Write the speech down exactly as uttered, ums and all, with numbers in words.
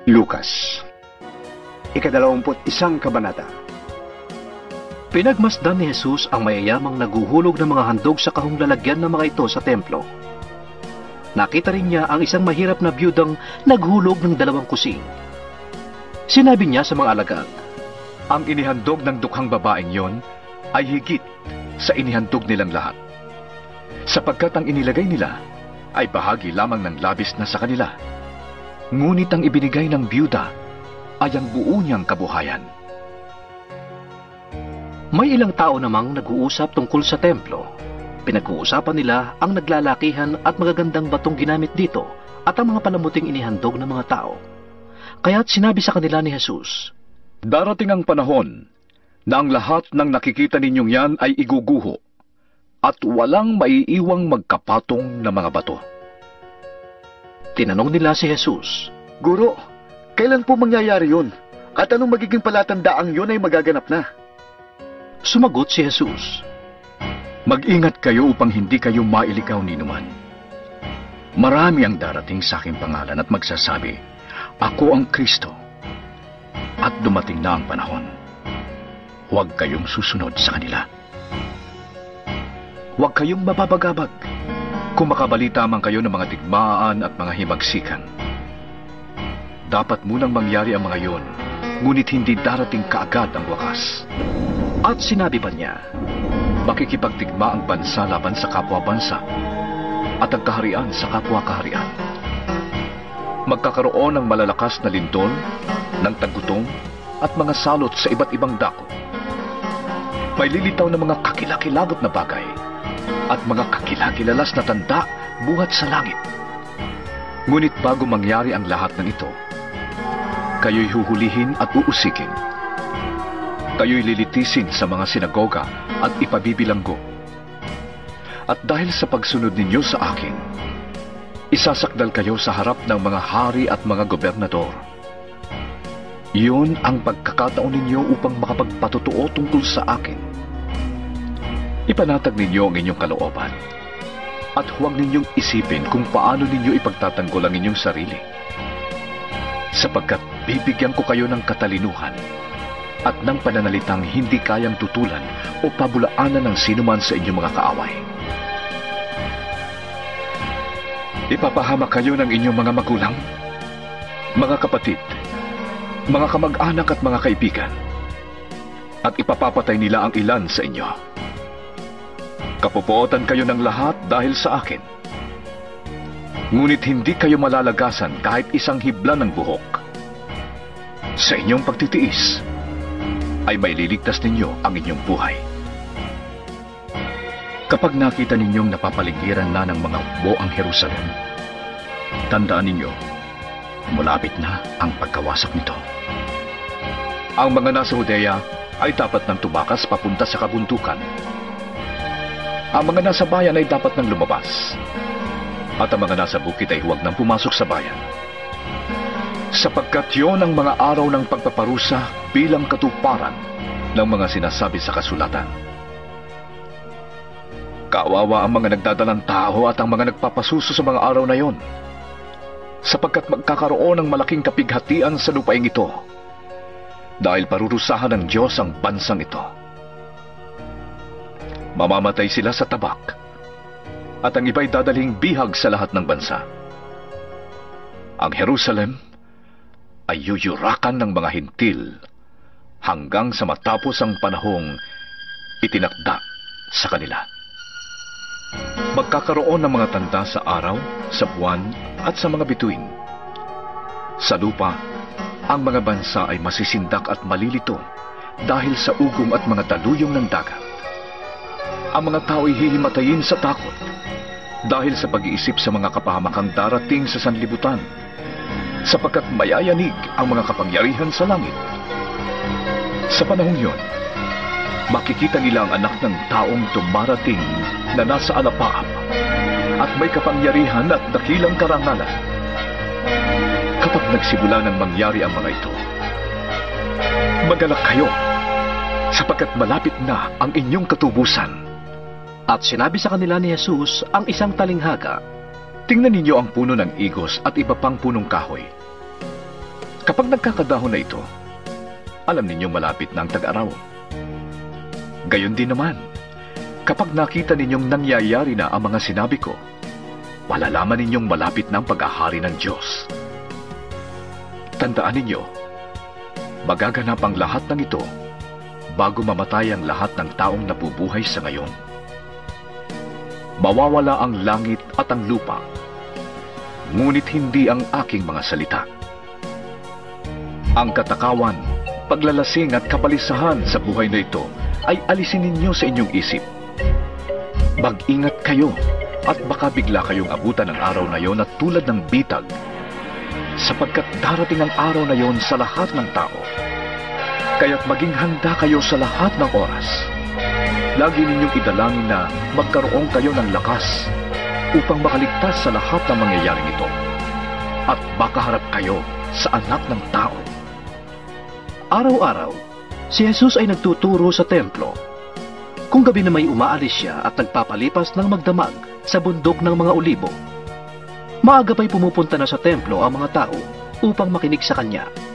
Lucas, ikadalawamput isang kabanata. Pinagmasdan ni Jesus ang mayayamang naguhulog ng mga handog sa kahong lalagyan ng mga ito sa templo. Nakita rin niya ang isang mahirap na biyudang naghulog ng dalawang kusing. Sinabi niya sa mga alagad, ang inihandog ng dukhang babaeng yon ay higit sa inihandog nilang lahat, sapagkat ang inilagay nila ay bahagi lamang ng labis na sa kanila. Ngunit ang ibinigay ng biyuda ay ang buo niyang kabuhayan. May ilang tao namang nag-uusap tungkol sa templo. Pinag-uusapan nila ang naglalakihan at magagandang batong ginamit dito at ang mga palamuting inihandog ng mga tao. Kaya't sinabi sa kanila ni Jesus, darating ang panahon na ang lahat ng nakikita ninyong yan ay iguguho at walang maiiwang magkapatong na mga bato. Tinanong nila si Jesus, Guro, kailan po mangyayari yun? At anong magiging palatandaang yun ay magaganap na? Sumagot si Jesus, mag-ingat kayo upang hindi kayo mailikaw ni numan. Marami ang darating sa aking pangalan at magsasabi, ako ang Kristo, at dumating na ang panahon. Huwag kayong susunod sa kanila. Huwag kayong mababagabag kung makabalita man kayo ng mga digmaan at mga himagsikan. Dapat munang mangyari ang mga yon, ngunit hindi darating kaagad ang wakas. At sinabi pa niya, makikipagdigma ang bansa laban sa kapwa-bansa at ang kaharian sa kapwa-kaharian. Magkakaroon ng malalakas na lindol, ng tagutom at mga salot sa iba't ibang dako. May lilitaw na mga kakilakilabot na bagay at mga kakilakilalas na tanda buhat sa langit. Ngunit bago mangyari ang lahat ng ito, kayo'y huhulihin at uusikin. Kayo'y lilitisin sa mga sinagoga at ipabibilanggo. At dahil sa pagsunod ninyo sa akin, isasakdal kayo sa harap ng mga hari at mga gobernador. Iyon ang pagkakataon ninyo upang makapagpatotoo tungkol sa akin. Ipanatag ninyo ang inyong kalooban at huwag ninyong isipin kung paano ninyo ipagtatanggol ang inyong sarili, sapagkat bibigyan ko kayo ng katalinuhan at ng pananalitang hindi kayang tutulan o pabulaanan ng sinuman sa inyong mga kaaway. Ipapahamak kayo ng inyong mga magulang, mga kapatid, mga kamag-anak at mga kaibigan, at ipapapatay nila ang ilan sa inyo. Kapupuotan kayo ng lahat dahil sa akin. Ngunit hindi kayo malalagasan kahit isang hibla ng buhok. Sa inyong pagtitiis, ay may liligtas ninyo ang inyong buhay. Kapag nakita ninyong napapaligiran na ng mga hukbo ang Jerusalem, tandaan ninyo, malapit na ang pagkawasak nito. Ang mga nasa Judea ay dapat nang tumakas papunta sa kabundukan. Ang mga nasa bayan ay dapat nang lumabas. At ang mga nasa bukid ay huwag nang pumasok sa bayan. Sapagkat yon ang mga araw ng pagpaparusa bilang katuparan ng mga sinasabi sa kasulatan. Kawawa ang mga nagdadalang tao at ang mga nagpapasuso sa mga araw na yon, sapagkat magkakaroon ng malaking kapighatian sa lupaing ito, dahil parurusahan ng Diyos ang bansang ito. Mamamatay sila sa tabak, at ang iba'y dadalhing bihag sa lahat ng bansa. Ang Jerusalem ay yuyurakan ng mga hintil hanggang sa matapos ang panahong itinakda sa kanila. Magkakaroon ng mga tanda sa araw, sa buwan, at sa mga bituin. Sa lupa, ang mga bansa ay masisindak at malilito dahil sa ugong at mga daluyong ng dagat. Ang mga tao ay hihimatayin sa takot dahil sa pag-iisip sa mga kapahamakang darating sa sanlibutan, sapagkat mayayanig ang mga kapangyarihan sa langit. Sa panahong yon, makikita nila ang anak ng taong dumarating na nasa alapaap at may kapangyarihan at dakilang karangalan. Kapag nagsimula ng mangyari ang mga ito, magalak kayo, sapagkat malapit na ang inyong katubusan. At sinabi sa kanila ni Jesus ang isang talinghaga, tingnan ninyo ang puno ng igos at iba pang punong kahoy. Kapag nagkakadahon na ito, alam ninyong malapit na ang tag-araw. Gayon din naman, kapag nakita ninyong nangyayari na ang mga sinabi ko, malalaman ninyong malapit na ang pag-ahari ng Diyos. Tandaan ninyo, magaganap ang lahat ng ito bago mamatay ang lahat ng taong nabubuhay sa ngayon. Mawawala ang langit at ang lupa, ngunit hindi ang aking mga salita. Ang katakawan, paglalasing at kabalisahan sa buhay na ito ay alisin ninyo sa inyong isip. Mag-ingat kayo at baka bigla kayong abutan ng araw na yon at tulad ng bitag, sapagkat darating ang araw na yon sa lahat ng tao. Kaya't maging handa kayo sa lahat ng oras. Lagi ninyong idalangin na magkaroon kayo ng lakas upang makaligtas sa lahat ng mangyayaring ito at makaharap kayo sa anak ng tao. Araw-araw, si Jesus ay nagtuturo sa templo. Kung gabi na may umaalis siya at nagpapalipas ng magdamag sa bundok ng mga olibo, maaga pa'y pumupunta na sa templo ang mga tao upang makinig sa kanya.